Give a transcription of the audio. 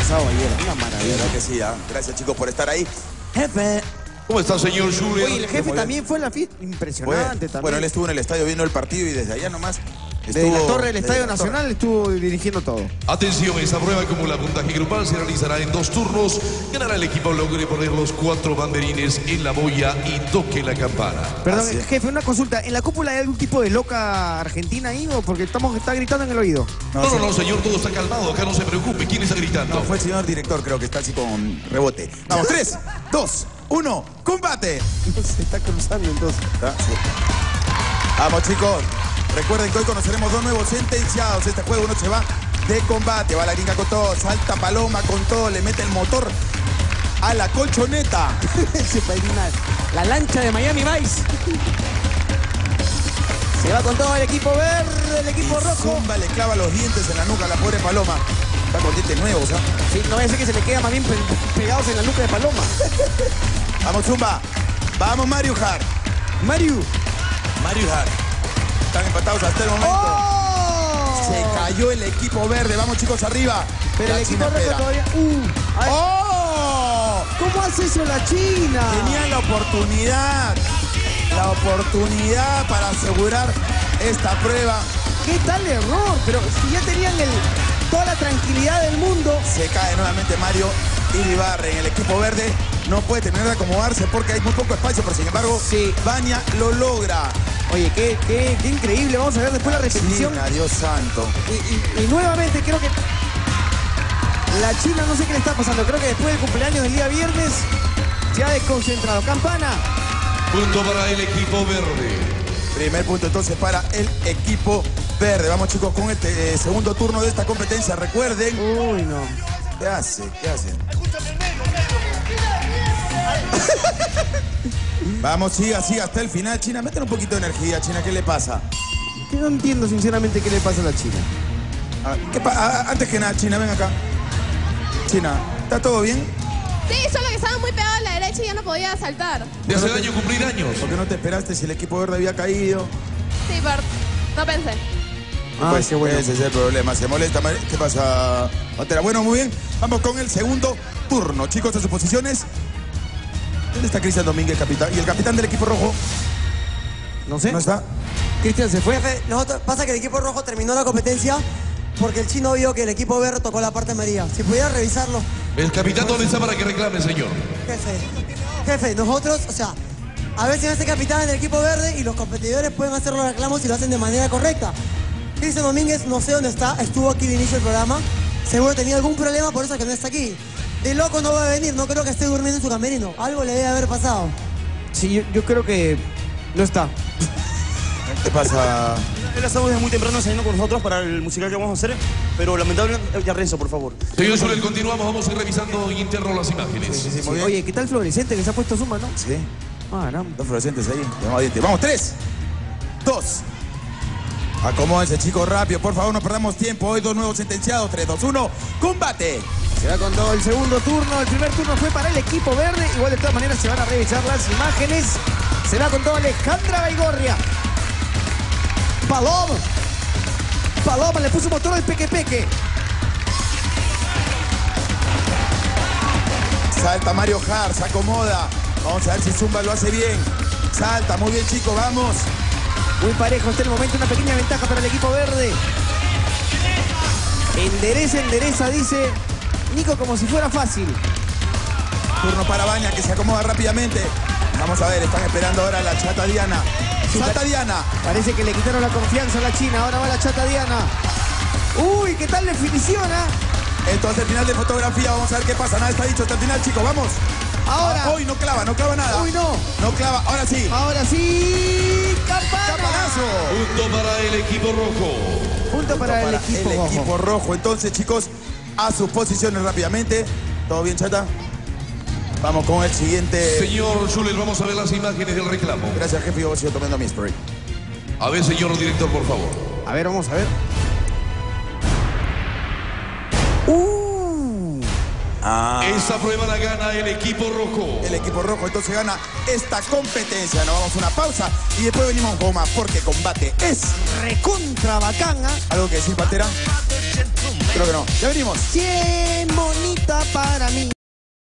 pasado ayer. Una maravilla. ¿Verdad que sí? Gracias, chicos, por estar ahí. Jefe. ¿Cómo está, señor Schuller? Oye, el jefe también fue en la fiesta. Impresionante también. Bueno, él estuvo en el estadio viendo el partido y desde allá nomás. Desde la torre del Estadio Nacional estuvo dirigiendo todo. Atención, esta prueba como la puntaje grupal se realizará en 2 turnos. Ganará el equipo logre poner los 4 banderines en la boya y toque la campana. Perdón, jefe, una consulta. ¿En la cúpula hay algún tipo de loca argentina ahí o porque está gritando en el oído? No, señor, todo está calmado. Acá no se preocupe. ¿Quién está gritando? No, fue el señor director, creo que está así con rebote. Vamos, 3, 2, 1, ¡combate! Se está cruzando entonces. Sí. Vamos, chicos. Recuerden que hoy conoceremos 2 nuevos sentenciados. Este juego uno se va de combate. Va la gringa con todo. Salta Paloma con todo. Le mete el motor a la colchoneta. La lancha de Miami Vice. Se va con todo el equipo verde, el equipo rojo. Zumba le clava los dientes en la nuca a la pobre Paloma. Está con dientes nuevos, ¿ah? Sí, no voy a decir que se le queda más bien pegados en la nuca de Paloma. Vamos, Zumba. Vamos, Mario Hart. Mario Hart. Están empatados hasta el momento. ¡Oh! Se cayó el equipo verde. Vamos, chicos, arriba. Pero el equipo rojo todavía... ¡Oh! ¿Cómo hace eso la China? Tenían la oportunidad para asegurar esta prueba. ¿Qué tal error? Pero si ya tenían toda la tranquilidad del mundo. Se cae nuevamente Mario Iribarren en el equipo verde. No puede terminar de acomodarse porque hay muy poco espacio, pero sin embargo, sí. Baña lo logra. Oye, qué increíble. Vamos a ver después la repetición. China, Dios santo. Y nuevamente creo que la China, no sé qué le está pasando. Creo que después del cumpleaños del día viernes se ha desconcentrado. Campana. Punto para el equipo verde. Primer punto entonces para el equipo verde. Vamos, chicos, con el segundo turno de esta competencia. Recuerden. Uy, no. ¿Qué hacen? Vamos, siga hasta el final. China, meten un poquito de energía, China. ¿Qué le pasa? Que no entiendo sinceramente qué le pasa a la China. Antes que nada, China, ven acá. China, ¿está todo bien? Sí, solo que estaba muy pegado a la derecha y ya no podía saltar. ¿Te hace daño cumplir años? ¿Por qué no te esperaste si el equipo verde había caído? Sí, pero no pensé. Pues qué bueno. Ese es el problema. Se molesta. ¿Qué pasa, Pantera? Bueno, muy bien. Vamos con el segundo turno. Chicos, a sus posiciones. ¿Dónde está Cristian Domínguez, capitán? ¿Y el capitán del equipo rojo? No sé. ¿No está? Cristian se fue. Pasa que el equipo rojo terminó la competencia porque el chino vio que el equipo verde tocó la parte amarilla. Si pudiera revisarlo. El capitán, ¿dónde está para que reclame, señor? Jefe, nosotros, o sea, a ver si este capitán del equipo verde y los competidores pueden hacer los reclamos y lo hacen de manera correcta. Cristian Domínguez, no sé dónde está, estuvo aquí de inicio del programa. Seguro tenía algún problema, por eso es que no está aquí. De loco no va a venir, no creo que esté durmiendo en su camerino. Algo le debe haber pasado. Sí, yo creo que no está. ¿Qué pasa? Él estamos desde muy temprano saliendo con nosotros para el musical que vamos a hacer, pero lamentablemente, ya Renzo, por favor. Señor Schuller, continuamos, vamos a ir revisando en interno las imágenes. Sí, muy bien. Oye, ¿qué tal fluorescente que se ha puesto Zumba, no? Sí. Caramba. 2 fluorescentes ahí. Vamos, 3, 2. Acomódense, chicos, rápido. Por favor, no perdamos tiempo. Hoy 2 nuevos sentenciados. 3, 2, 1. ¡Combate! Se va con todo el segundo turno. El primer turno fue para el equipo verde. Igual de todas maneras se van a revisar las imágenes. Se va con todo Alejandra Baigorria. Paloma le puso motor al peque. Salta Mario Hart, se acomoda. Vamos a ver si Zumba lo hace bien. Salta, muy bien, chicos, vamos. Muy parejo hasta el momento, una pequeña ventaja para el equipo verde. Endereza, dice Nico, como si fuera fácil. Turno para Baña, que se acomoda rápidamente. Vamos a ver, están esperando ahora a la chata Diana. Salta Diana. Parece que le quitaron la confianza a la China. Ahora va la chata Diana. Uy, ¿qué tal definición, Entonces, el final de fotografía, vamos a ver qué pasa. Nada está dicho hasta el final, chicos, vamos. Ahora. Uy, no clava nada. Uy, no. No clava, ahora sí. Campanazo. Punto para el equipo rojo. Punto para el equipo rojo. Entonces, chicos, a sus posiciones rápidamente. ¿Todo bien, chata? Vamos con el siguiente. Señor Schuller, vamos a ver las imágenes del reclamo. Gracias, jefe. Yo sigo tomando mi spray. A ver, señor director, por favor. A ver, vamos a ver. Esta prueba la gana el equipo rojo. El equipo rojo entonces gana esta competencia. Nos vamos a una pausa y después venimos un poco más porque combate es recontra bacana. ¿Algo que decir, Pantera? Creo que no. Ya venimos. 100